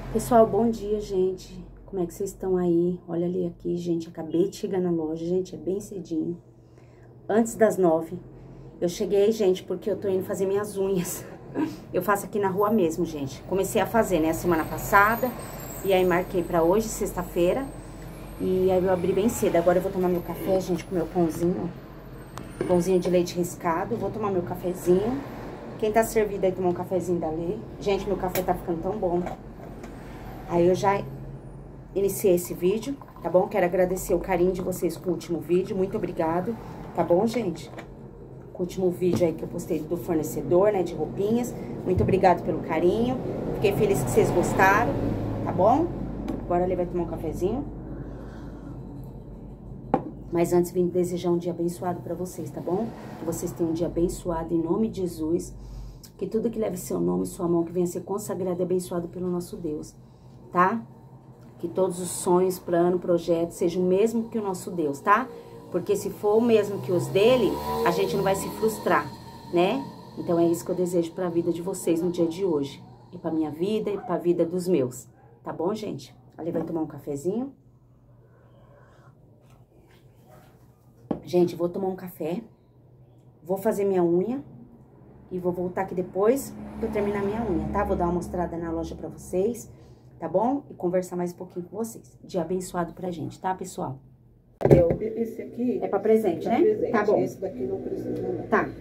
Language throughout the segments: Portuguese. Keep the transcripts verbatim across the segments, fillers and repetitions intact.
Pessoal, bom dia, gente. Como é que vocês estão aí? Olha ali aqui, gente. Acabei de chegar na loja, gente. É bem cedinho. Antes das nove. Eu cheguei, gente, porque eu tô indo fazer minhas unhas. Eu faço aqui na rua mesmo, gente. Comecei a fazer, né, a semana passada. E aí marquei pra hoje, sexta-feira. E aí eu abri bem cedo. Agora eu vou tomar meu café, gente, com meu pãozinho. Pãozinho de leite riscado. Vou tomar meu cafezinho. Quem tá servido aí tomar um cafezinho da Lê. Gente, meu café tá ficando tão bom. Aí eu já iniciei esse vídeo, tá bom? Quero agradecer o carinho de vocês com o último vídeo. Muito obrigado, tá bom, gente? Com o último vídeo aí que eu postei do fornecedor, né, de roupinhas. Muito obrigado pelo carinho. Fiquei feliz que vocês gostaram, tá bom? Agora ele vai tomar um cafezinho. Mas antes vim desejar um dia abençoado pra vocês, tá bom? Que vocês tenham um dia abençoado em nome de Jesus. Que tudo que leve seu nome e sua mão, que venha ser consagrado e abençoado pelo nosso Deus, tá? Que todos os sonhos, planos, projetos sejam o mesmo que o nosso Deus, tá? Porque se for o mesmo que os dele, a gente não vai se frustrar, né? Então é isso que eu desejo pra vida de vocês no dia de hoje. E pra minha vida e pra vida dos meus. Tá bom, gente? Ali vai tomar um cafezinho. Gente, vou tomar um café. Vou fazer minha unha. E vou voltar aqui depois que eu terminar minha unha, tá? Vou dar uma mostrada na loja pra vocês, tá bom? E conversar mais um pouquinho com vocês. Dia abençoado pra gente, tá, pessoal? Eu, esse aqui... É pra presente, pra né? presente. Tá bom. Esse daqui não precisa, não. Tá.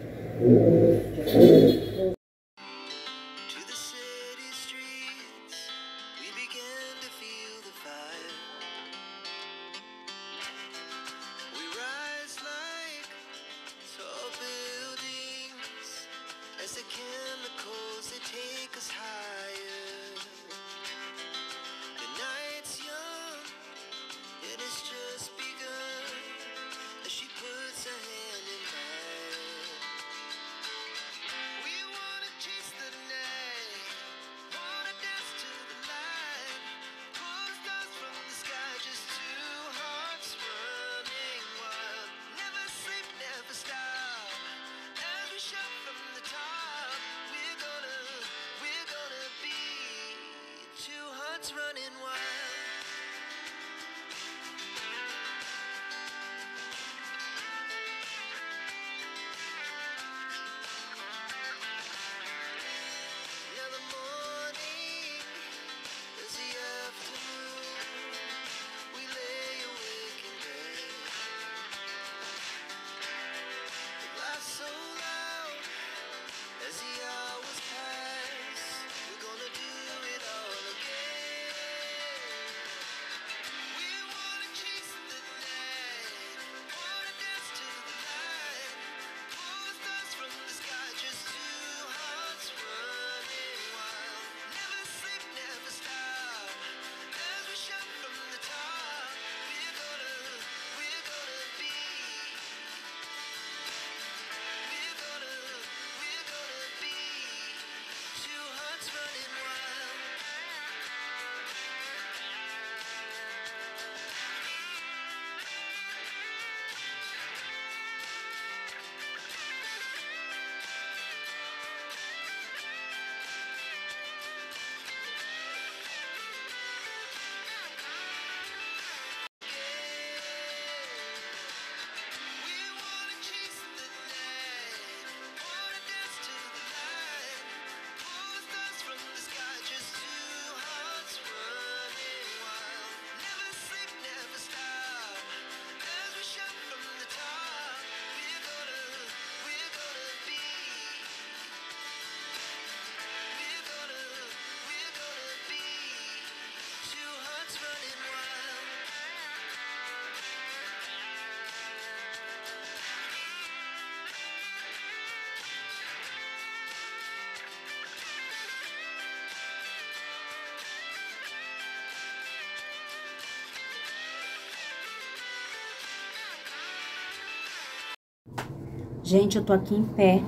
Gente, eu tô aqui em pé.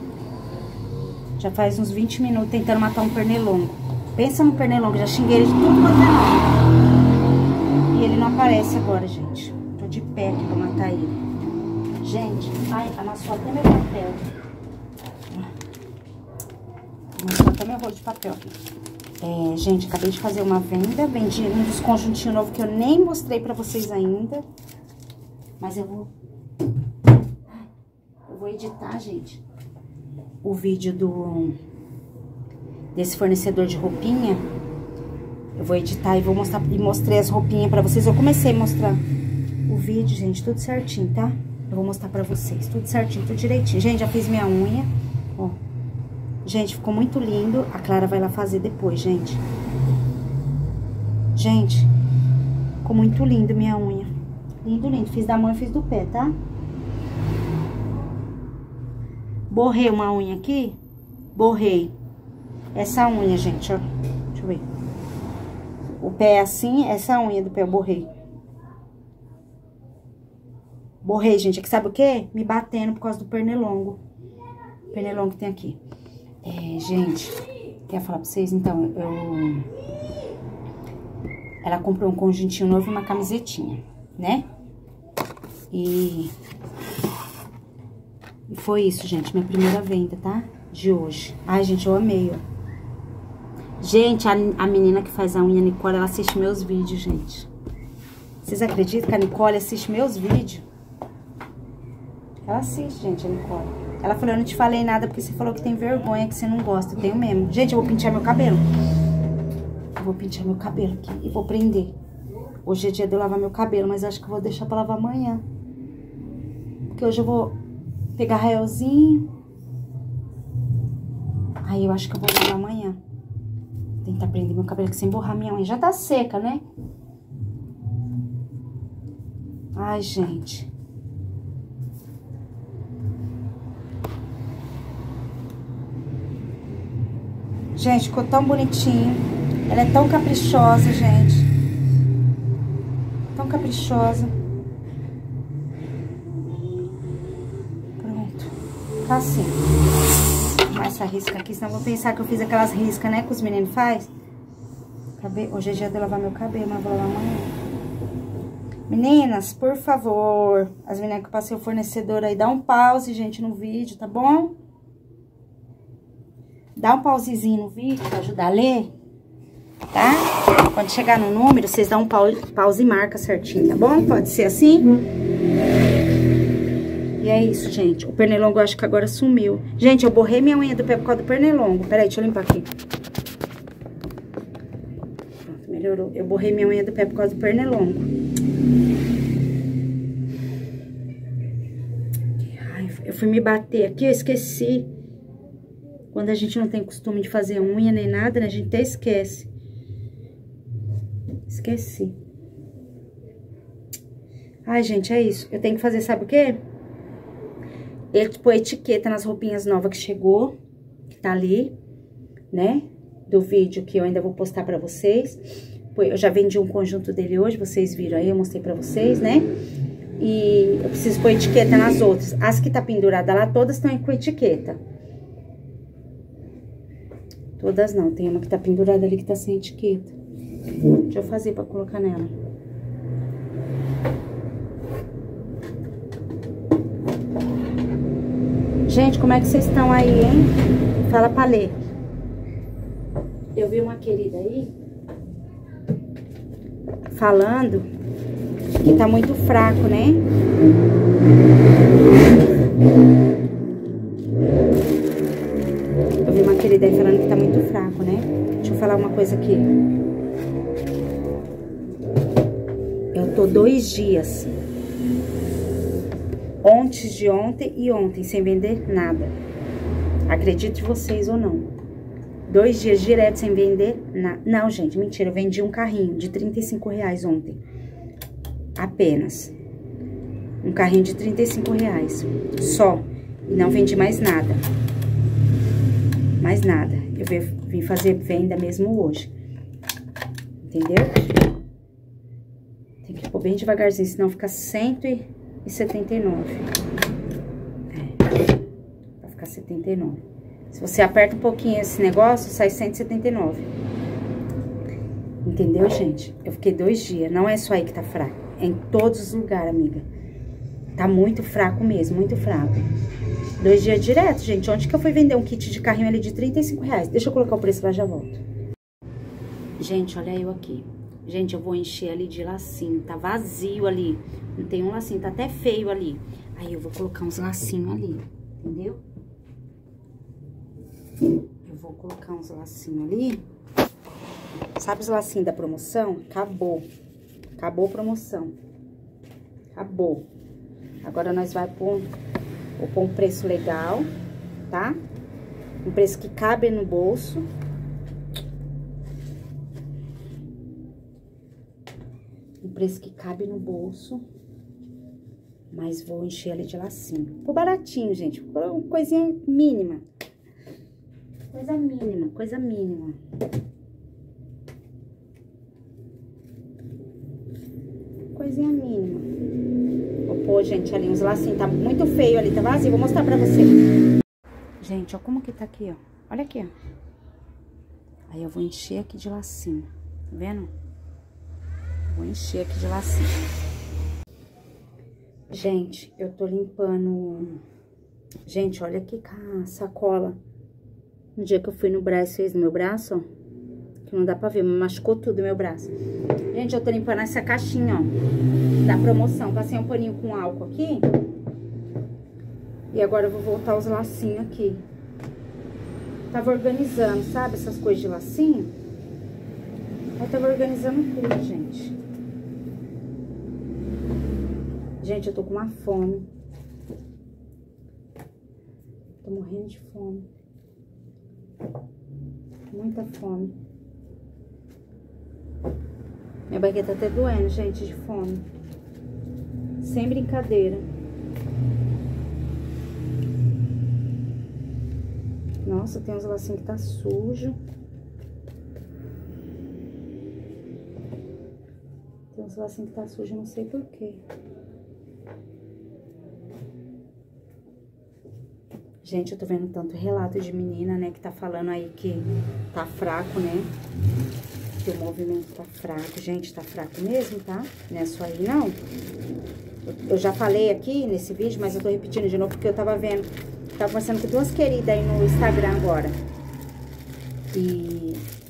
Já faz uns vinte minutos tentando matar um pernilongo. Pensa no pernilongo, já xinguei ele de tudo quanto é nome. E ele não aparece agora, gente. Tô de pé aqui pra matar ele. Gente, ai, amassou até meu papel. Amassou até meu rolo de papel aqui. É, gente, acabei de fazer uma venda. Vendi um dos conjuntinhos novos que eu nem mostrei pra vocês ainda. Mas eu vou... Eu vou editar, gente, o vídeo do... Desse fornecedor de roupinha. Eu vou editar e vou mostrar... E mostrei as roupinhas pra vocês. Eu comecei a mostrar o vídeo, gente, tudo certinho, tá? Eu vou mostrar pra vocês, tudo certinho, tudo direitinho. Gente, já fiz minha unha, ó. Gente, ficou muito lindo. A Clara vai lá fazer depois, gente. Gente, ficou muito lindo minha unha. Lindo, lindo. Fiz da mão e fiz do pé, tá? Borrei uma unha aqui. Borrei. Essa unha, gente, ó. Deixa eu ver. O pé é assim, essa unha do pé eu borrei. Borrei, gente. Aqui sabe o quê? Me batendo por causa do pernilongo. Pernilongo que tem aqui. É, gente, quer falar pra vocês? Então, eu... Ela comprou um conjuntinho novo e uma camisetinha, né? E... E foi isso, gente. Minha primeira venda, tá? De hoje. Ai, gente, eu amei, ó. Gente, a, a menina que faz a unha, a Nicole, ela assiste meus vídeos, gente. Vocês acreditam que a Nicole assiste meus vídeos? Ela assiste, gente, a Nicole. Ela falou, eu não te falei nada porque você falou que tem vergonha, que você não gosta. Eu tenho mesmo. Gente, eu vou pentear meu cabelo. Eu vou pentear meu cabelo aqui e vou prender. Hoje é dia de eu lavar meu cabelo, mas acho que eu vou deixar pra lavar amanhã. Porque hoje eu vou pegar raelzinho. Aí eu acho que eu vou lavar amanhã. Tentar prender meu cabelo aqui sem borrar minha unha. Já tá seca, né? Ai, gente. Gente, ficou tão bonitinho. Ela é tão caprichosa, gente. Tão caprichosa. Pronto. Tá assim. Vou arrumar essa risca aqui, senão eu vou pensar que eu fiz aquelas riscas, né, que os meninos fazem. Hoje é dia de eu lavar meu cabelo, mas vou lavar amanhã. Meninas, por favor, as meninas que eu passei o fornecedor aí, dá um pause, gente, no vídeo, tá bom? Dá um pausezinho no vídeo pra ajudar a ler, tá? Quando chegar no número, vocês dão um pause, pause e marca certinho, tá bom? Pode ser assim? E é isso, gente. O pernilongo eu acho que agora sumiu. Gente, eu borrei minha unha do pé por causa do pernilongo. Peraí, deixa eu limpar aqui. Pronto, melhorou. Eu borrei minha unha do pé por causa do pernilongo. Ai, eu fui me bater aqui, eu esqueci. Quando a gente não tem costume de fazer unha nem nada, né? A gente até esquece. Esqueci. Ai, gente, é isso. Eu tenho que fazer, sabe o quê? Eu pôr etiqueta nas roupinhas novas que chegou. Que tá ali, né? Do vídeo que eu ainda vou postar pra vocês. Eu já vendi um conjunto dele hoje, vocês viram aí, eu mostrei pra vocês, né? E eu preciso pôr etiqueta nas outras. As que tá pendurada lá, todas estão com etiqueta. Todas não, tem uma que tá pendurada ali que tá sem etiqueta. Deixa eu fazer pra colocar nela. Gente, como é que vocês estão aí, hein? Fala pra ler. Eu vi uma querida aí falando que tá muito fraco, né? Eu vi uma querida aí falando que tá muito fraco, né? Deixa eu falar uma coisa aqui. Eu tô dois dias, antes de ontem e ontem, sem vender nada. Acredite vocês ou não. Dois dias direto sem vender nada. Não, gente, mentira. Eu vendi um carrinho de trinta e cinco reais ontem. Apenas. Um carrinho de trinta e cinco reais. Só. E não vendi mais nada. Mais nada. Eu vim fazer venda mesmo hoje. Entendeu? Tem que pôr bem devagarzinho, senão fica cento e setenta e nove. É. Vai ficar setenta e nove. Se você aperta um pouquinho esse negócio, sai cento e setenta e nove. Entendeu, gente? Eu fiquei dois dias. Não é só aí que tá fraco. É em todos os lugares, amiga. Tá muito fraco mesmo, muito fraco. Dois dias direto, gente. Onde que eu fui vender um kit de carrinho ali de trinta e cinco reais? Deixa eu colocar o preço lá, já volto. Gente, olha eu aqui. Gente, eu vou encher ali de lacinho. Tá vazio ali. Não tem um lacinho, tá até feio ali. Aí eu vou colocar uns lacinhos ali, entendeu? Eu vou colocar uns lacinhos ali. Sabe os lacinhos da promoção? Acabou. Acabou a promoção. Acabou. Agora nós vai pôr, vou pôr um preço legal, tá? Um preço que cabe no bolso. Um preço que cabe no bolso. Mas vou encher ali de lacinho. Por baratinho, gente. Por coisinha mínima. Coisa mínima, coisa mínima. Coisinha mínima. Vou pôr, gente, ali uns lacinhos. Tá muito feio ali, tá vazio. Vou mostrar pra você. Gente, ó como que tá aqui, ó. Olha aqui, ó. Aí eu vou encher aqui de lacinho. Tá vendo? Vou encher aqui de lacinho. Gente, eu tô limpando... Gente, olha aqui com a sacola. No dia que eu fui no Brás, fez no meu braço, ó. Que não dá pra ver, mas machucou tudo o meu braço. Gente, eu tô limpando essa caixinha, ó. Da promoção. Passei um paninho com álcool aqui. E agora eu vou voltar os lacinhos aqui. Tava organizando, sabe? Essas coisas de lacinho. Eu tava organizando tudo, gente. Gente, eu tô com uma fome. Tô morrendo de fome. Muita fome. Minha barriga tá até doendo, gente, de fome. Sem brincadeira. Nossa, tem uns lacinhos que tá sujo. Tem uns lacinhos que tá sujo, não sei porquê. Gente, eu tô vendo tanto relato de menina, né, que tá falando aí que tá fraco, né? Que o movimento tá fraco. Gente, tá fraco mesmo, tá? Não é só aí, não. Eu já falei aqui nesse vídeo, mas eu tô repetindo de novo porque eu tava vendo... Tava conversando com duas queridas aí no Instagram agora. E...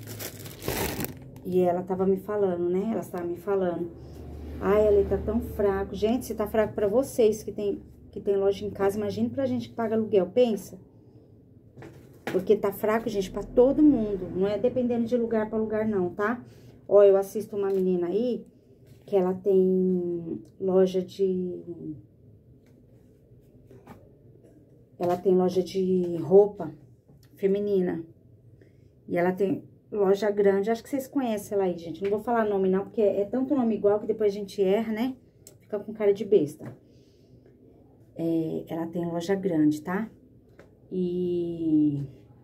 E ela tava me falando, né? Elas estavam me falando. Ai, ele tá tão fraco. Gente, se tá fraco pra vocês que tem, que tem loja em casa, imagine pra gente que paga aluguel, pensa. Porque tá fraco, gente, pra todo mundo. Não é dependendo de lugar pra lugar, não, tá? Ó, eu assisto uma menina aí, que ela tem loja de... Ela tem loja de roupa feminina. E ela tem loja grande. Acho que vocês conhecem ela aí, gente. Não vou falar nome, não, porque é tanto nome igual que depois a gente erra, né? Fica com cara de besta. É, ela tem loja grande, tá? E...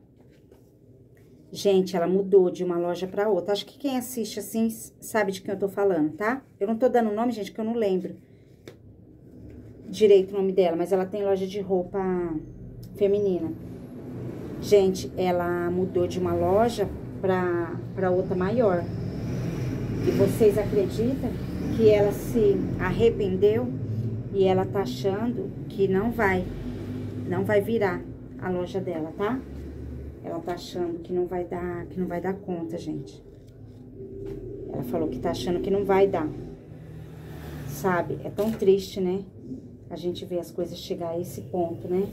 Gente, ela mudou de uma loja pra outra. Acho que quem assiste assim sabe de quem eu tô falando, tá? Eu não tô dando nome, gente, que eu não lembro direito o nome dela, mas ela tem loja de roupa feminina. Gente, ela mudou de uma loja pra, pra outra maior. E vocês acreditam que ela se arrependeu e ela tá achando que não vai, não vai virar a loja dela, tá? Ela tá achando que não vai dar, que não vai dar conta, gente. Ela falou que tá achando que não vai dar. Sabe? É tão triste, né? A gente vê as coisas chegar a esse ponto, né?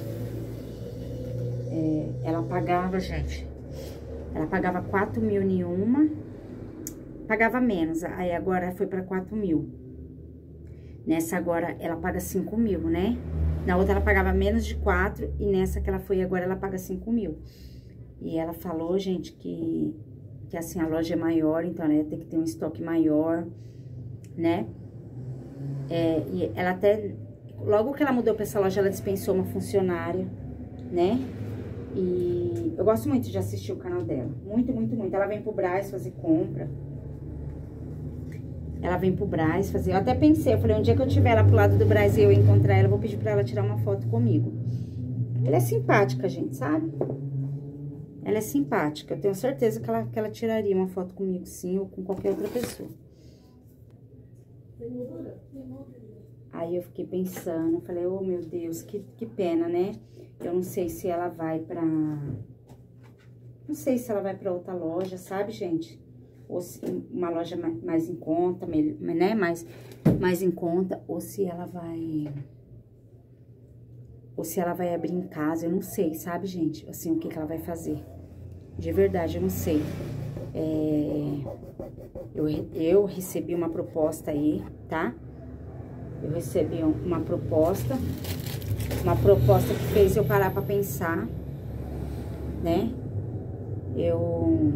É, ela pagava, gente, ela pagava quatro mil em uma, pagava menos, aí agora foi pra quatro mil. Nessa agora ela paga cinco mil, né? Na outra ela pagava menos de quatro e nessa que ela foi agora ela paga cinco mil. E ela falou, gente, que, que assim, a loja é maior, então ela ia ter que ter um estoque maior, né? É, e ela até... Logo que ela mudou pra essa loja, ela dispensou uma funcionária, né? E eu gosto muito de assistir o canal dela. Muito, muito, muito. Ela vem pro Brás fazer compra. Ela vem pro Brás fazer... Eu até pensei, eu falei, um dia que eu estiver lá pro lado do Brás e eu encontrar ela, eu vou pedir pra ela tirar uma foto comigo. Ela é simpática, gente, sabe? Ela é simpática. Eu tenho certeza que ela, que ela tiraria uma foto comigo, sim, ou com qualquer outra pessoa. Aí eu fiquei pensando, falei, oh meu Deus, que, que pena, né? Eu não sei se ela vai pra... Não sei se ela vai pra outra loja, sabe, gente? ou se uma loja mais em conta, né, mais, mais em conta, ou se ela vai, ou se ela vai abrir em casa, eu não sei, sabe, gente, assim, o que que ela vai fazer, de verdade, eu não sei. É, eu, eu recebi uma proposta aí, tá? Eu recebi uma proposta, uma proposta que fez eu parar pra pensar, né? Eu,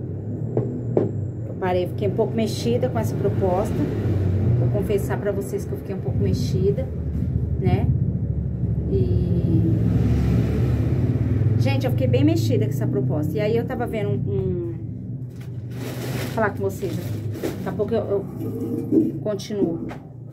eu parei, fiquei um pouco mexida com essa proposta. Vou confessar pra vocês que eu fiquei um pouco mexida, né? E... Gente, eu fiquei bem mexida com essa proposta. E aí eu tava vendo um... um... Vou falar com vocês aqui. Daqui a pouco eu, eu continuo.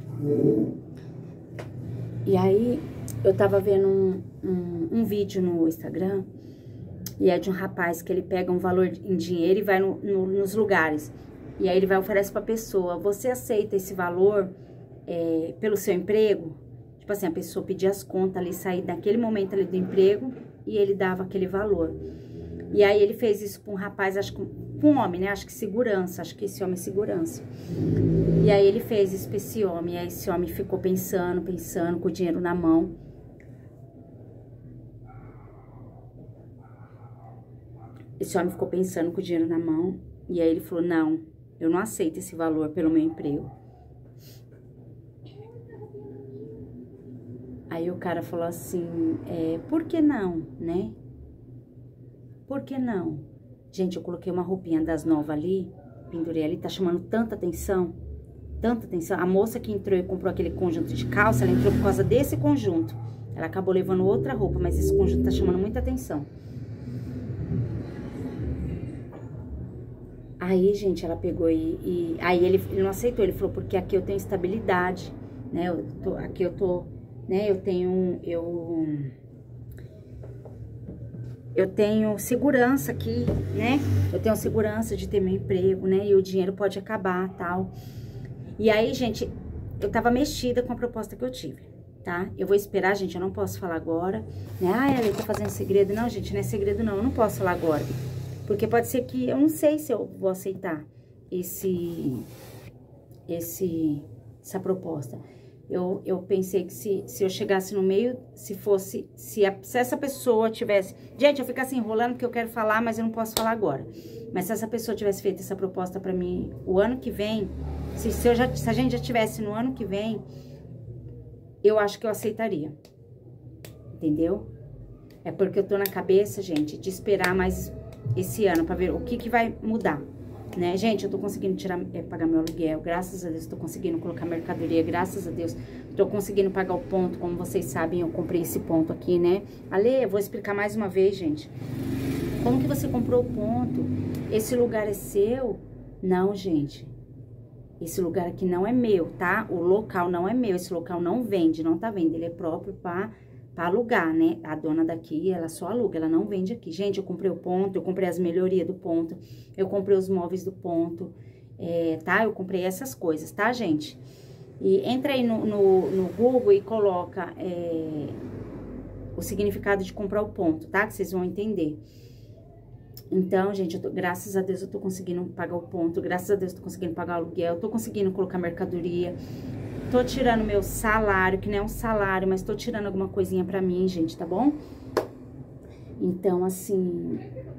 E aí, eu tava vendo um, um, um vídeo no Instagram, e é de um rapaz que ele pega um valor em dinheiro e vai no, no, nos lugares. E aí ele vai oferecer pra pessoa, você aceita esse valor é, pelo seu emprego? Tipo assim, a pessoa pedia as contas ali, sair daquele momento ali do emprego, e ele dava aquele valor. E aí ele fez isso pra um rapaz, acho que um homem, né? Acho que segurança, acho que esse homem é segurança. E aí ele fez isso pra esse homem, e aí esse homem ficou pensando, pensando, com o dinheiro na mão. Esse homem ficou pensando com o dinheiro na mão, e aí ele falou, não, eu não aceito esse valor pelo meu emprego. Aí o cara falou assim, é, por que não, né? Por que não? Gente, eu coloquei uma roupinha das novas ali, pendurei ali, tá chamando tanta atenção, tanta atenção. A moça que entrou e comprou aquele conjunto de calça, ela entrou por causa desse conjunto. Ela acabou levando outra roupa, mas esse conjunto tá chamando muita atenção. Aí, gente, ela pegou e... e aí ele, ele não aceitou, ele falou, porque aqui eu tenho estabilidade, né? Eu tô, aqui eu tô, né? Eu tenho... Eu... Eu tenho segurança aqui, né? Eu tenho segurança de ter meu emprego, né? E o dinheiro pode acabar, tal. E aí, gente, eu tava mexida com a proposta que eu tive, tá? Eu vou esperar, gente, eu não posso falar agora, né? Ah, ela tá fazendo segredo. Não, gente, não é segredo, não. Eu não posso falar agora. Porque pode ser que... Eu não sei se eu vou aceitar esse... Esse... Essa proposta. Eu, eu pensei que se, se eu chegasse no meio, se fosse, se, a, se essa pessoa tivesse... Gente, eu fico assim enrolando porque eu quero falar, mas eu não posso falar agora. Mas se essa pessoa tivesse feito essa proposta pra mim o ano que vem, se, se, eu já, se a gente já tivesse no ano que vem, eu acho que eu aceitaria. Entendeu? É porque eu tô na cabeça, gente, de esperar mais esse ano pra ver o que que vai mudar. Né, gente, eu tô conseguindo tirar, é, pagar meu aluguel, graças a Deus, tô conseguindo colocar mercadoria, graças a Deus, tô conseguindo pagar o ponto, como vocês sabem, eu comprei esse ponto aqui, né, Ale, eu vou explicar mais uma vez, gente, como que você comprou o ponto? Esse lugar é seu? Não, gente, esse lugar aqui não é meu, tá, o local não é meu, esse local não vende, não tá vendo, ele é próprio pra... Pra alugar, né? A dona daqui, ela só aluga, ela não vende aqui. Gente, eu comprei o ponto, eu comprei as melhorias do ponto, eu comprei os móveis do ponto, é, tá? Eu comprei essas coisas, tá, gente? E entra aí no, no, no Google e coloca é, o significado de comprar o ponto, tá? Que vocês vão entender. Então, gente, eu tô, graças a Deus eu tô conseguindo pagar o ponto, graças a Deus eu tô conseguindo pagar o aluguel, eu tô conseguindo colocar mercadoria. Tô tirando meu salário, que não é um salário, mas tô tirando alguma coisinha pra mim, gente, tá bom? Então, assim,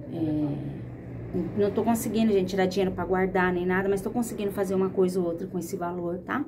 é, não tô conseguindo, gente, tirar dinheiro pra guardar nem nada, mas tô conseguindo fazer uma coisa ou outra com esse valor, tá?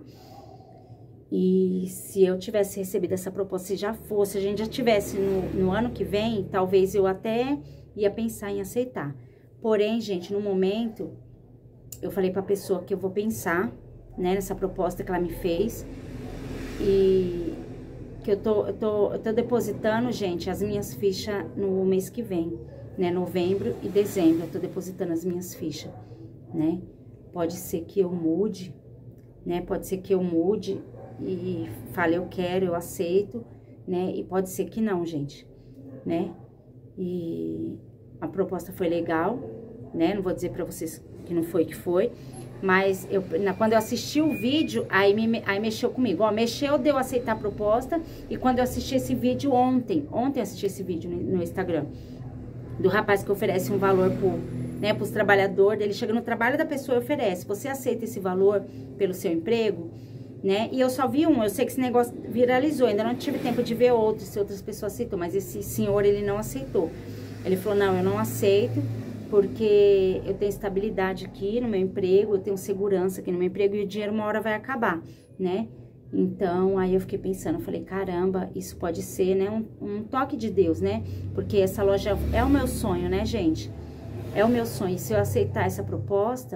E se eu tivesse recebido essa proposta, se já fosse, a gente já tivesse no, no ano que vem, talvez eu até ia pensar em aceitar. Porém, gente, no momento, eu falei pra pessoa que eu vou pensar... Né, nessa proposta que ela me fez, e que eu tô, eu tô, eu tô depositando, gente, as minhas fichas no mês que vem, né, novembro e dezembro, eu tô depositando as minhas fichas, né, pode ser que eu mude, né, pode ser que eu mude e fale eu quero, eu aceito, né, e pode ser que não, gente, né, e a proposta foi legal, né, não vou dizer pra vocês que não foi que foi, mas eu, na, quando eu assisti o vídeo, aí, me, aí mexeu comigo. Ó, mexeu de eu aceitar a proposta. E quando eu assisti esse vídeo ontem, ontem eu assisti esse vídeo no, no Instagram, do rapaz que oferece um valor por, né, para os trabalhadores. Ele chega no trabalho da pessoa e oferece. Você aceita esse valor pelo seu emprego? Né? E eu só vi um, eu sei que esse negócio viralizou, ainda não tive tempo de ver outros, se outras pessoas aceitou, mas esse senhor, ele não aceitou. Ele falou, não, eu não aceito, porque eu tenho estabilidade aqui no meu emprego, eu tenho segurança aqui no meu emprego e o dinheiro uma hora vai acabar, né? Então, aí eu fiquei pensando, eu falei, caramba, isso pode ser, né, um, um toque de Deus, né? Porque essa loja é o meu sonho, né, gente? É o meu sonho, e se eu aceitar essa proposta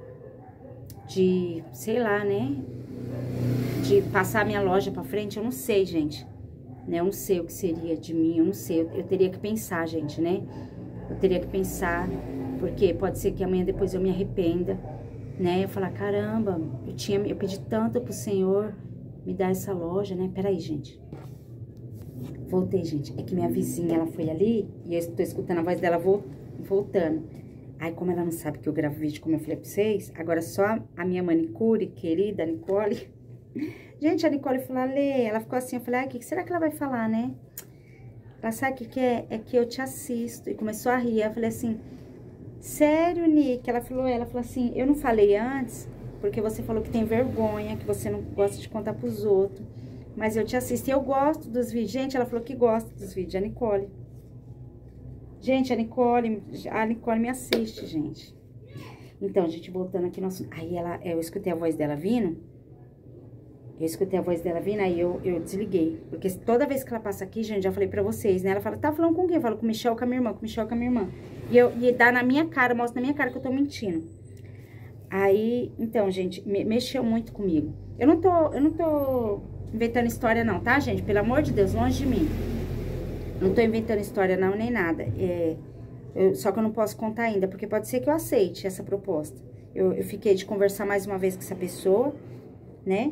de, sei lá, né, de passar a minha loja pra frente, eu não sei, gente, né, eu não sei o que seria de mim, eu não sei, eu, eu teria que pensar, gente, né, eu teria que pensar, porque pode ser que amanhã depois eu me arrependa, né, eu falar, caramba, eu tinha, eu pedi tanto pro Senhor me dar essa loja, né, peraí, gente, voltei, gente, é que minha vizinha, ela foi ali, e eu estou escutando a voz dela voltando. Aí, como ela não sabe que eu gravo vídeo, como eu falei pra vocês, agora só a minha manicure, querida, Nicole. Gente, a Nicole falou, Lê, ela ficou assim, eu falei, ah, o que será que ela vai falar, né? Ela sabe o que, que é? É que eu te assisto. E começou a rir, eu falei assim, sério, Nick? Ela falou, ela falou assim, eu não falei antes, porque você falou que tem vergonha, que você não gosta de contar pros outros. Mas eu te assisto e eu gosto dos vídeos. Gente, ela falou que gosta dos vídeos, a Nicole. Gente, a Nicole, a Nicole me assiste, gente. Então, gente, voltando aqui no assunto. Aí ela, eu escutei a voz dela vindo. Eu escutei a voz dela vindo, aí eu, eu desliguei. Porque toda vez que ela passa aqui, gente, já falei pra vocês, né? Ela fala, tá falando com quem? Eu falo com o Michel, com a minha irmã, com o Michel, com a minha irmã. E, eu, e dá na minha cara, mostra na minha cara que eu tô mentindo. Aí, então, gente, me, mexeu muito comigo. Eu não tô, eu não tô inventando história não, tá, gente? Pelo amor de Deus, longe de mim. Não tô inventando história não, nem nada. É, eu, só que eu não posso contar ainda, porque pode ser que eu aceite essa proposta. Eu, eu fiquei de conversar mais uma vez com essa pessoa, né?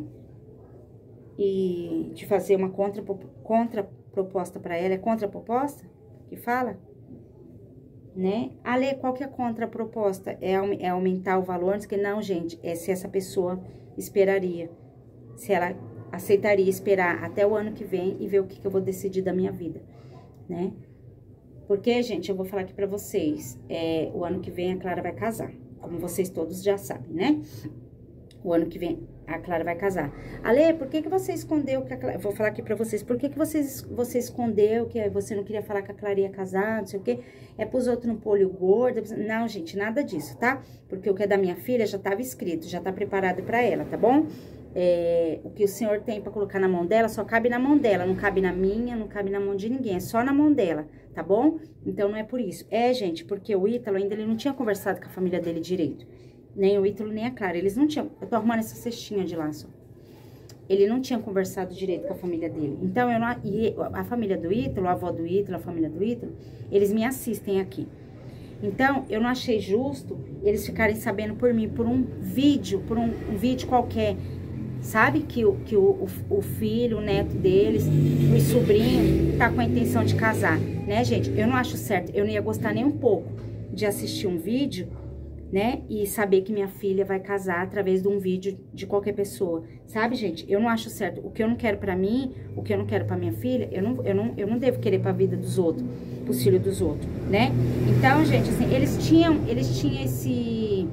E de fazer uma contra, contra proposta pra ela. É contra proposta que fala? Né? A lei, qual que é a contra proposta? É, é aumentar o valor? Diz que não, gente, é se essa pessoa esperaria. Se ela aceitaria esperar até o ano que vem e ver o que, que eu vou decidir da minha vida, né? Porque, gente, eu vou falar aqui pra vocês, é, o ano que vem a Clara vai casar, como vocês todos já sabem, né? O ano que vem a Clara vai casar. Ale, por que que você escondeu que a Clara... Vou falar aqui pra vocês, por que que você, você escondeu que você não queria falar que a Clara ia casar, não sei o quê? É pros outros no polho gordo? Não, gente, nada disso, tá? Porque o que é da minha filha já tava escrito, já tá preparado pra ela, tá bom? É, o que o Senhor tem pra colocar na mão dela, só cabe na mão dela, não cabe na minha, não cabe na mão de ninguém, é só na mão dela, tá bom? Então, não é por isso. É, gente, porque o Ítalo ainda ele não tinha conversado com a família dele direito. Nem o Ítalo, nem a Clara, eles não tinham... Eu tô arrumando essa cestinha de laço. Ele não tinha conversado direito com a família dele. Então, eu não... E a família do Ítalo, a avó do Ítalo, a família do Ítalo, eles me assistem aqui. Então, eu não achei justo eles ficarem sabendo por mim, por um vídeo, por um, um vídeo qualquer... Sabe que, o, que o, o filho, o neto deles, o sobrinho, tá com a intenção de casar, né, gente? Eu não acho certo, eu não ia gostar nem um pouco de assistir um vídeo, né, e saber que minha filha vai casar através de um vídeo de qualquer pessoa, sabe, gente? Eu não acho certo. O que eu não quero pra mim, o que eu não quero pra minha filha, eu não, eu não, eu não devo querer pra vida dos outros, pros filhos dos outros, né? Então, gente, assim, eles tinham, eles tinham esse...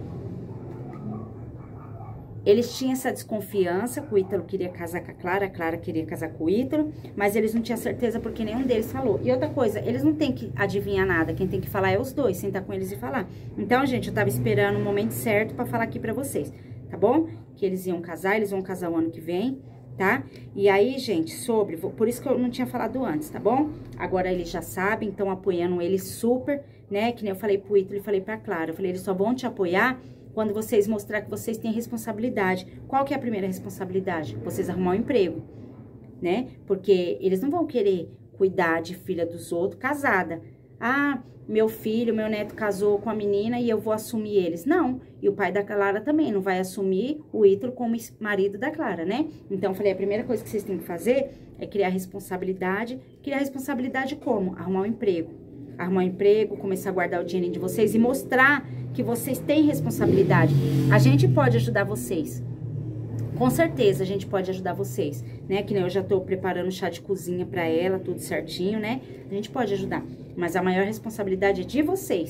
Eles tinham essa desconfiança que o Ítalo queria casar com a Clara, a Clara queria casar com o Ítalo, mas eles não tinham certeza porque nenhum deles falou. E outra coisa, eles não têm que adivinhar nada, quem tem que falar é os dois, sentar com eles e falar. Então, gente, eu tava esperando o momento certo pra falar aqui pra vocês, tá bom? Que eles iam casar, eles vão casar o ano que vem, tá? E aí, gente, sobre, por isso que eu não tinha falado antes, tá bom? Agora eles já sabem, estão apoiando eles super, né? Que nem eu falei pro Ítalo e falei pra Clara, eu falei, eles só vão te apoiar quando vocês mostrar que vocês têm responsabilidade. Qual que é a primeira responsabilidade? Vocês arrumar um emprego, né? Porque eles não vão querer cuidar de filha dos outros casada. Ah, meu filho, meu neto casou com a menina e eu vou assumir eles. Não, e o pai da Clara também não vai assumir o Ítalo como marido da Clara, né? Então, eu falei, a primeira coisa que vocês têm que fazer é criar responsabilidade. Criar responsabilidade como? Arrumar um emprego. Arrumar um emprego, começar a guardar o dinheiro de vocês e mostrar que vocês têm responsabilidade. A gente pode ajudar vocês. Com certeza a gente pode ajudar vocês, né? Que nem eu já tô preparando chá de cozinha pra ela, tudo certinho, né? A gente pode ajudar. Mas a maior responsabilidade é de vocês,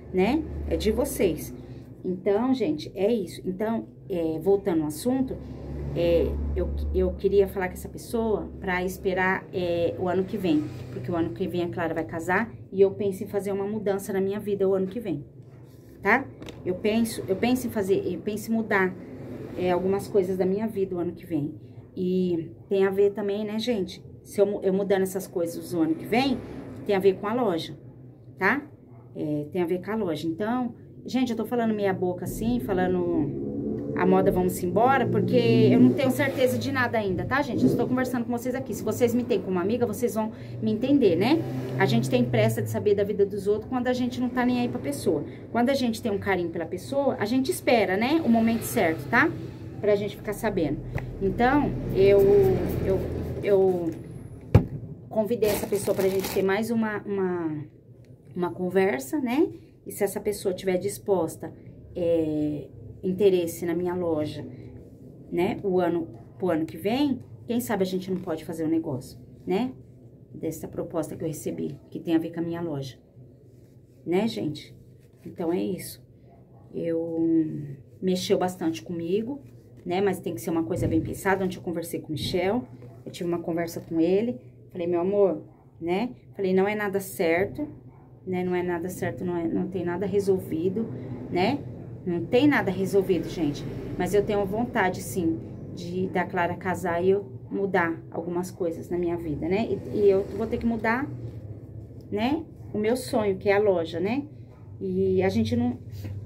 né? É de vocês. Então, gente, é isso. Então, é, voltando ao assunto, é, eu, eu queria falar com essa pessoa pra esperar é, o ano que vem. Porque o ano que vem a Clara vai casar e eu penso em fazer uma mudança na minha vida o ano que vem, tá? Eu penso, eu penso em fazer, eu penso em mudar é, algumas coisas da minha vida o ano que vem. E tem a ver também, né, gente? Se eu, eu mudando essas coisas o ano que vem, tem a ver com a loja, tá? É, tem a ver com a loja. Então, gente, eu tô falando meia boca assim, falando a moda vamos embora, porque eu não tenho certeza de nada ainda, tá, gente? Eu estou conversando com vocês aqui. Se vocês me têm como amiga, vocês vão me entender, né? A gente tem pressa de saber da vida dos outros quando a gente não tá nem aí pra pessoa. Quando a gente tem um carinho pela pessoa, a gente espera, né? O momento certo, tá? Pra gente ficar sabendo. Então, eu... eu, eu convidei essa pessoa pra gente ter mais uma, uma, uma conversa, né? E se essa pessoa tiver disposta, é, interesse na minha loja, né? O ano, pro ano que vem, quem sabe a gente não pode fazer um negócio, né? Dessa proposta que eu recebi, que tem a ver com a minha loja. Né, gente? Então, é isso. Eu... Mexeu bastante comigo, né? Mas tem que ser uma coisa bem pensada. Ontem eu conversei com o Michel, eu tive uma conversa com ele. Falei, meu amor, né? Falei, não é nada certo, né? Não é nada certo, não, é, não tem nada resolvido, né? Não tem nada resolvido, gente. Mas eu tenho vontade, sim, de da Clara casar e eu mudar algumas coisas na minha vida, né? E, e eu vou ter que mudar, né? O meu sonho, que é a loja, né? E a gente não...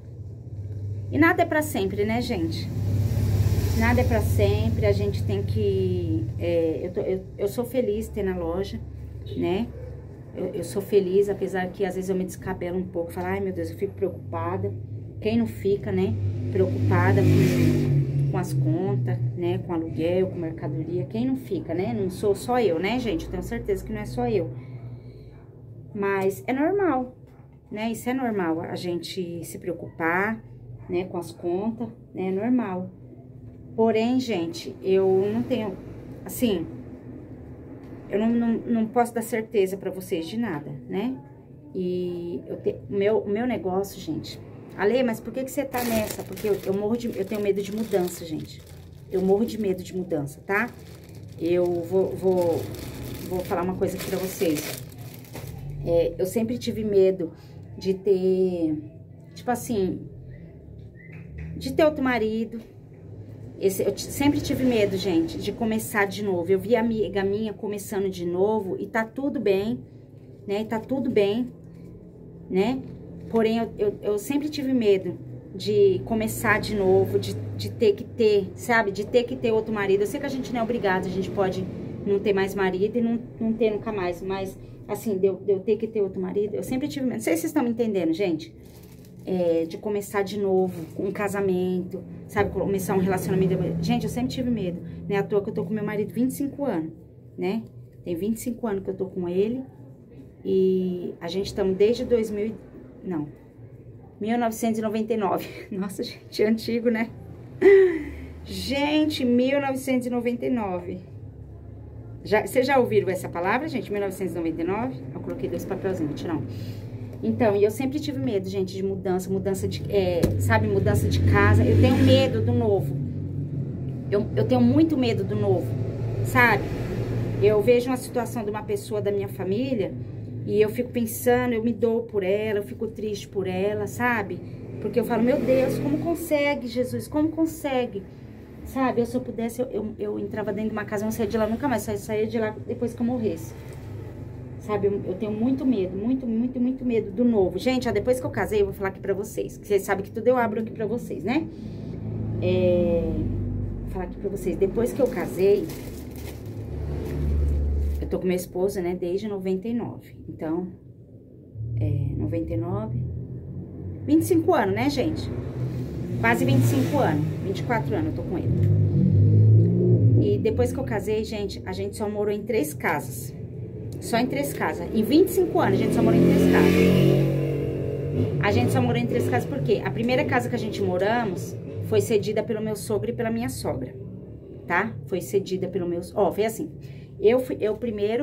E nada é pra sempre, né, gente? Nada é pra sempre, a gente tem que... É, eu, tô, eu, eu sou feliz ter na loja, né? Eu, eu sou feliz, apesar que às vezes eu me descabelo um pouco. Falo, ai meu Deus, eu fico preocupada. Quem não fica, né? Preocupada com, com as contas, né? Com aluguel, com mercadoria. Quem não fica, né? Não sou só eu, né, gente? Eu tenho certeza que não é só eu. Mas é normal, né? Isso é normal, a gente se preocupar, né? Com as contas, né? É normal. Porém, gente, eu não tenho, assim, eu não, não, não posso dar certeza pra vocês de nada, né? E eu te, o, meu, o meu negócio, gente... Ale, mas por que que você tá nessa? Porque eu, eu morro de... Eu tenho medo de mudança, gente. Eu morro de medo de mudança, tá? Eu vou, vou, vou falar uma coisa aqui pra vocês. É, eu sempre tive medo de ter... Tipo assim... De ter outro marido... Esse, eu sempre tive medo, gente, de começar de novo. Eu vi a amiga minha começando de novo e tá tudo bem, né? E tá tudo bem, né? Porém, eu, eu, eu sempre tive medo de começar de novo, de, de ter que ter, sabe? De ter que ter outro marido. Eu sei que a gente não é obrigado, a gente pode não ter mais marido e não, não ter nunca mais. Mas, assim, de eu, de eu ter que ter outro marido, eu sempre tive medo. Não sei se vocês estão me entendendo, gente. É, de começar de novo, um casamento, sabe, começar um relacionamento. Gente, eu sempre tive medo, né, à toa que eu tô com meu marido vinte e cinco anos, né, tem vinte e cinco anos que eu tô com ele, e a gente estamos desde dois mil, não, mil novecentos e noventa e nove, nossa, gente, é antigo, né, gente, mil novecentos e noventa e nove, já, vocês já ouviram essa palavra, gente, mil novecentos e noventa e nove, eu coloquei dois papelzinhos, vou tirar um. Então, e eu sempre tive medo, gente, de mudança, mudança de, é, sabe, mudança de casa. Eu tenho medo do novo. Eu, eu tenho muito medo do novo, sabe? Eu vejo uma situação de uma pessoa da minha família e eu fico pensando, eu me dou por ela, eu fico triste por ela, sabe? Porque eu falo, meu Deus, como consegue, Jesus, como consegue? Sabe, eu, se eu pudesse, eu, eu, eu entrava dentro de uma casa, eu não saía de lá nunca mais, só saía de lá depois que eu morresse. Sabe, eu, eu tenho muito medo, muito, muito, muito medo do novo. Gente, ó, depois que eu casei, eu vou falar aqui pra vocês. Que vocês sabem que tudo eu abro aqui pra vocês, né? É... Vou falar aqui pra vocês. Depois que eu casei, eu tô com meu esposo, né, desde noventa e nove. Então, é, noventa e nove... vinte e cinco anos, né, gente? Quase vinte e cinco anos. vinte e quatro anos eu tô com ele. E depois que eu casei, gente, a gente só morou em três casas. Só em três casas. Em vinte e cinco anos, a gente só morou em três casas. A gente só morou em três casas porque a primeira casa que a gente moramos foi cedida pelo meu sogro e pela minha sogra, tá? Foi cedida pelo meu... Ó, foi assim. Eu, fui, eu primeiro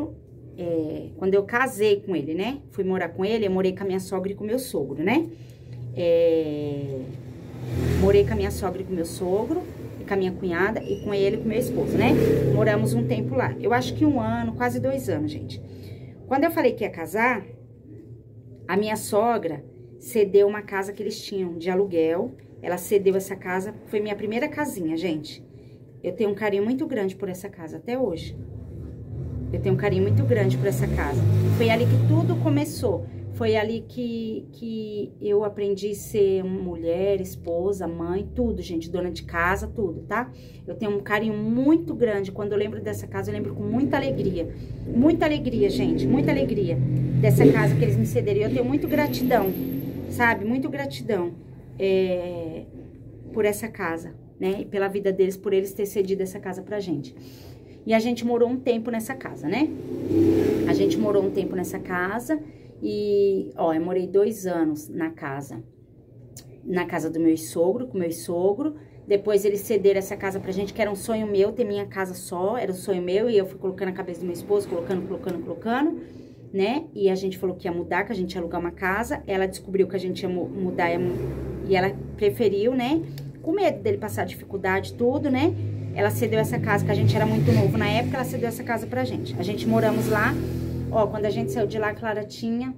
é, quando eu casei com ele, né? Fui morar com ele, eu morei com a minha sogra e com o meu sogro, né? É, morei com a minha sogra e com o meu sogro, e com a minha cunhada, e com ele e com o meu esposo, né? Moramos um tempo lá. Eu acho que um ano, quase dois anos, gente. Quando eu falei que ia casar, a minha sogra cedeu uma casa que eles tinham de aluguel. Ela cedeu essa casa, foi minha primeira casinha, gente. Eu tenho um carinho muito grande por essa casa, até hoje. Eu tenho um carinho muito grande por essa casa. Foi ali que tudo começou. Foi ali que, que eu aprendi a ser mulher, esposa, mãe, tudo, gente. Dona de casa, tudo, tá? Eu tenho um carinho muito grande. Quando eu lembro dessa casa, eu lembro com muita alegria. Muita alegria, gente. Muita alegria dessa casa que eles me cederam. Eu tenho muito gratidão, sabe? Muito gratidão é, por essa casa, né? E pela vida deles, por eles ter cedido essa casa pra gente. E a gente morou um tempo nessa casa, né? A gente morou um tempo nessa casa e, ó, eu morei dois anos na casa, na casa do meu sogro, com meu sogro. Depois eles cederam essa casa pra gente, que era um sonho meu, ter minha casa só, era um sonho meu, e eu fui colocando a cabeça do meu esposo, colocando, colocando, colocando, né? E a gente falou que ia mudar, que a gente ia alugar uma casa. Ela descobriu que a gente ia mudar e ela preferiu, né? Com medo dele passar dificuldade, tudo, né? Ela cedeu essa casa, que a gente era muito novo na época, ela cedeu essa casa pra gente. A gente moramos lá, ó, quando a gente saiu de lá, a Clara tinha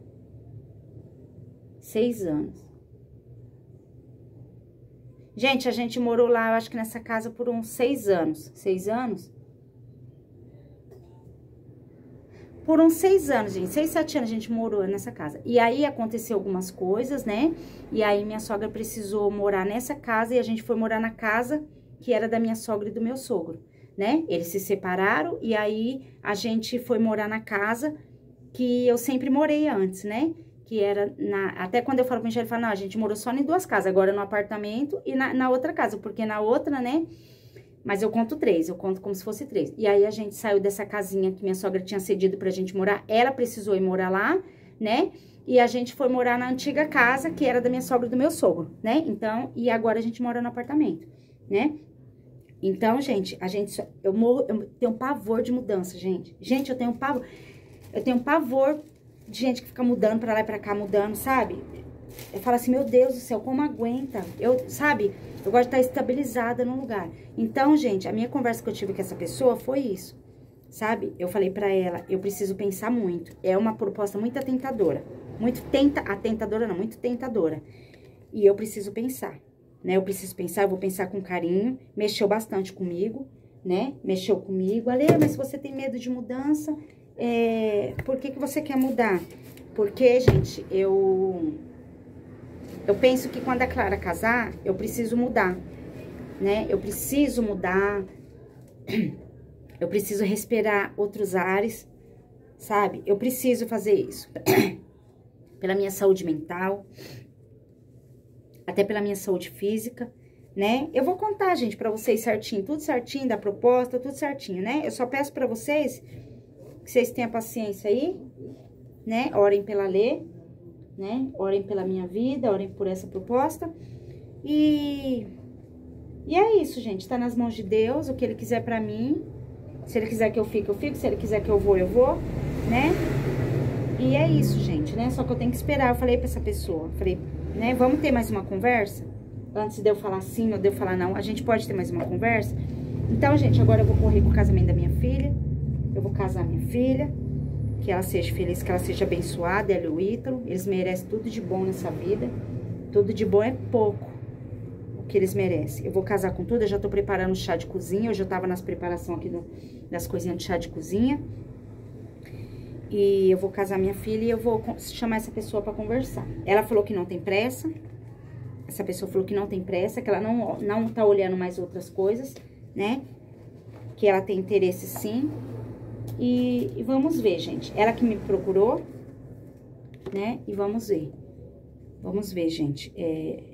seis anos. Gente, a gente morou lá, eu acho que nessa casa por uns seis anos. Seis anos? Por uns seis anos, gente. Seis, sete anos a gente morou nessa casa. E aí aconteceu algumas coisas, né? E aí minha sogra precisou morar nessa casa e a gente foi morar na casa que era da minha sogra e do meu sogro, né? Eles se separaram e aí a gente foi morar na casa que eu sempre morei antes, né? Que era na... Até quando eu falo com o Michel, ele fala, não, a gente morou só em duas casas, agora no apartamento e na, na outra casa, porque na outra, né? Mas eu conto três, eu conto como se fosse três. E aí a gente saiu dessa casinha que minha sogra tinha cedido pra gente morar, ela precisou ir morar lá, né? E a gente foi morar na antiga casa, que era da minha sogra e do meu sogro, né? Então, e agora a gente mora no apartamento, né? Então, gente, a gente, eu, morro, eu tenho pavor de mudança, gente. Gente, eu tenho pavor, eu tenho pavor de gente que fica mudando pra lá e pra cá, mudando, sabe? Eu falo assim, meu Deus do céu, como aguenta? Eu, sabe, eu gosto de estar estabilizada no lugar. Então, gente, a minha conversa que eu tive com essa pessoa foi isso, sabe? Eu falei pra ela, eu preciso pensar muito. É uma proposta muito tentadora, muito tenta, atentadora não, muito tentadora. E eu preciso pensar. Né, eu preciso pensar, eu vou pensar com carinho. Mexeu bastante comigo, né? Mexeu comigo. Ale, mas se você tem medo de mudança, é... por que que você quer mudar? Porque, gente, eu... Eu penso que quando a Clara casar, eu preciso mudar, né? Eu preciso mudar. Eu preciso respirar outros ares, sabe? Eu preciso fazer isso. Pela minha saúde mental, até pela minha saúde física, né? Eu vou contar, gente, pra vocês certinho, tudo certinho, da proposta, tudo certinho, né? Eu só peço pra vocês que vocês tenham paciência aí, né? Orem pela Lê, né? Orem pela minha vida, orem por essa proposta. E, e é isso, gente, tá nas mãos de Deus, o que Ele quiser pra mim. Se Ele quiser que eu fique, eu fico. Se Ele quiser que eu vou, eu vou, né? E é isso, gente, né? Só que eu tenho que esperar. Eu falei pra essa pessoa, falei... Né? Vamos ter mais uma conversa? Antes de eu falar sim ou de eu falar não, a gente pode ter mais uma conversa? Então, gente, agora eu vou correr pro casamento da minha filha. Eu vou casar minha filha. Que ela seja feliz, que ela seja abençoada, ela e o Ítalo. Eles merecem tudo de bom nessa vida. Tudo de bom é pouco o que eles merecem. Eu vou casar com tudo, eu já tô preparando o chá de cozinha. Eu já tava nas preparações aqui no, das coisinhas de chá de cozinha. E eu vou casar minha filha e eu vou chamar essa pessoa pra conversar. Ela falou que não tem pressa. Essa pessoa falou que não tem pressa, que ela não, não tá olhando mais outras coisas, né? Que ela tem interesse sim. E, e vamos ver, gente. Ela que me procurou, né? E vamos ver. Vamos ver, gente. É...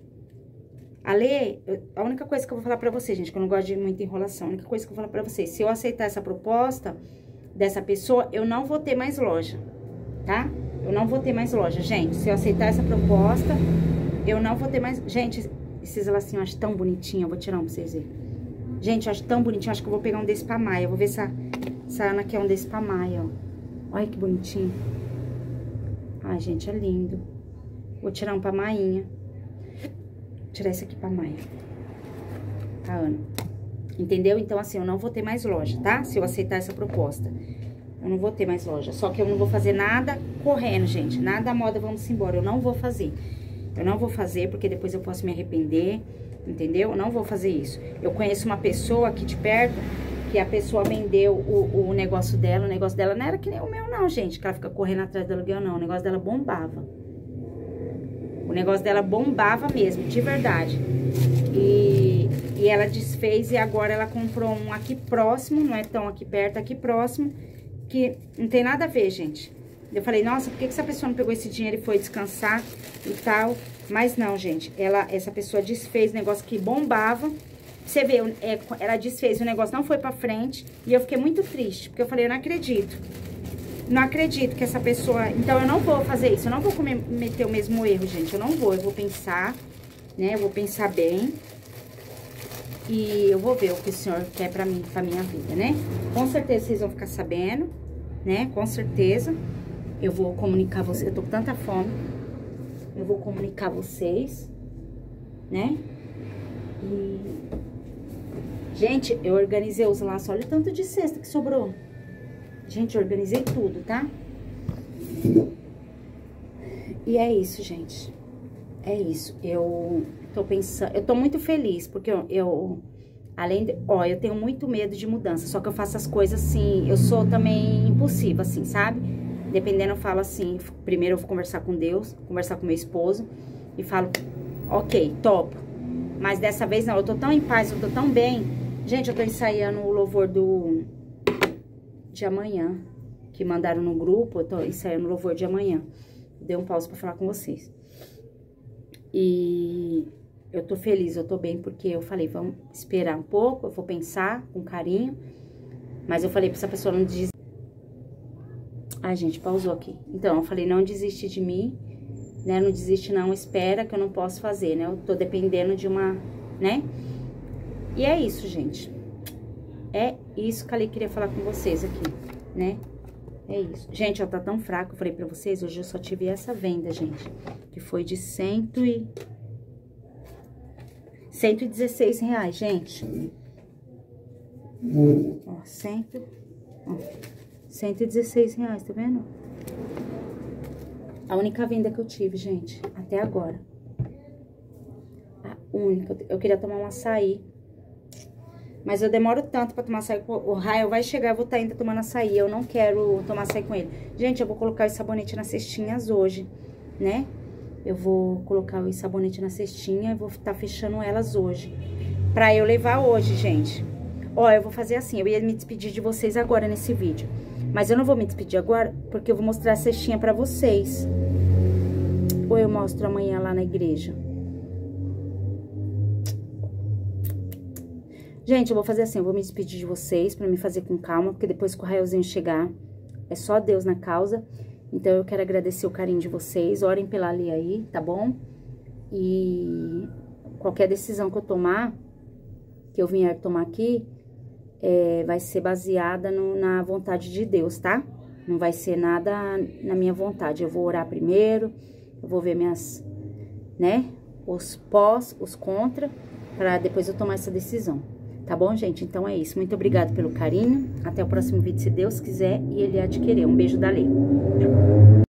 A Lê, eu, a única coisa que eu vou falar pra vocês, gente, que eu não gosto de muita enrolação. A única coisa que eu vou falar pra vocês, se eu aceitar essa proposta... dessa pessoa, eu não vou ter mais loja, tá? Eu não vou ter mais loja, gente. Se eu aceitar essa proposta, eu não vou ter mais... Gente, esses lacinhos eu acho tão bonitinho. Eu vou tirar um pra vocês verem. Gente, eu acho tão bonitinho. Acho que eu vou pegar um desse pra Maia. Eu vou ver se a, se a Ana quer um desse pra Maia, ó. Olha que bonitinho. Ai, gente, é lindo. Vou tirar um pra Mainha. Vou tirar esse aqui pra Maia. Tá, Ana? Entendeu? Então, assim, eu não vou ter mais loja, tá? Se eu aceitar essa proposta. Eu não vou ter mais loja. Só que eu não vou fazer nada correndo, gente. Nada da moda, vamos embora. Eu não vou fazer. Eu não vou fazer, porque depois eu posso me arrepender. Entendeu? Eu não vou fazer isso. Eu conheço uma pessoa aqui de perto, que a pessoa vendeu o, o negócio dela. O negócio dela não era que nem o meu, não, gente. Que ela fica correndo atrás do aluguel, não. O negócio dela bombava. O negócio dela bombava mesmo, de verdade. E, e ela desfez e agora ela comprou um aqui próximo, não é tão aqui perto, aqui próximo, que não tem nada a ver, gente. Eu falei, nossa, por que que essa pessoa não pegou esse dinheiro e foi descansar e tal? Mas não, gente, ela, essa pessoa desfez negócio que bombava. Você vê, é, ela desfez, o negócio não foi pra frente. E eu fiquei muito triste, porque eu falei, eu não acredito. Não acredito que essa pessoa... Então, eu não vou fazer isso, eu não vou cometer o mesmo erro, gente. Eu não vou, eu vou pensar, né? Eu vou pensar bem. E eu vou ver o que o senhor quer pra mim, pra minha vida, né? Com certeza vocês vão ficar sabendo, né? Com certeza. Eu vou comunicar vocês, eu tô com tanta fome. Eu vou comunicar vocês, né? E... Gente, eu organizei os laços, olha o tanto de cesta que sobrou. Gente, eu organizei tudo, tá? E é isso, gente. É isso. Eu tô pensando... Eu tô muito feliz, porque eu... eu além de... Ó, eu tenho muito medo de mudança. Só que eu faço as coisas assim... Eu sou também impulsiva, assim, sabe? Dependendo, eu falo assim... Primeiro eu vou conversar com Deus, conversar com meu esposo. E falo... Ok, topo. Mas dessa vez não. Eu tô tão em paz, eu tô tão bem. Gente, eu tô ensaiando o louvor do... de amanhã, que mandaram no grupo, eu tô ensaiando o louvor de amanhã. Dei um pause pra falar com vocês. E eu tô feliz, eu tô bem, porque eu falei, vamos esperar um pouco, eu vou pensar com carinho. Mas eu falei pra essa pessoa não desistir. Ai, gente, pausou aqui. Então, eu falei, não desiste de mim, né? Não desiste não, espera que eu não posso fazer, né? Eu tô dependendo de uma, né? E é isso, gente. É isso que a Lei queria falar com vocês aqui, né? É isso. Gente, ó, tá tão fraco, eu falei pra vocês, hoje eu só tive essa venda, gente. Que foi de cento e... cento e dezesseis reais, gente. Ó, cento... Ó, cento e dezesseis reais, tá vendo? A única venda que eu tive, gente, até agora. A única. Eu queria tomar um açaí. Mas eu demoro tanto pra tomar açaí. O Raio vai chegar, eu vou estar ainda tomando açaí. Eu não quero tomar açaí com ele. Gente, eu vou colocar os sabonetes nas cestinhas hoje, né? Eu vou colocar os sabonetes na cestinha e vou estar fechando elas hoje. Pra eu levar hoje, gente. Ó, eu vou fazer assim, eu ia me despedir de vocês agora nesse vídeo. Mas eu não vou me despedir agora, porque eu vou mostrar a cestinha pra vocês. Ou eu mostro amanhã lá na igreja. Gente, eu vou fazer assim, eu vou me despedir de vocês pra me fazer com calma, porque depois que o Raelzinho chegar, é só Deus na causa. Então, eu quero agradecer o carinho de vocês, orem pela Ali aí, tá bom? E qualquer decisão que eu tomar, que eu vier tomar aqui, é, vai ser baseada no, na vontade de Deus, tá? Não vai ser nada na minha vontade. Eu vou orar primeiro, eu vou ver minhas, né, os pós, os contra, pra depois eu tomar essa decisão. Tá bom, gente? Então é isso. Muito obrigada pelo carinho. Até o próximo vídeo, se Deus quiser e Ele adquirir. Um beijo da Lei.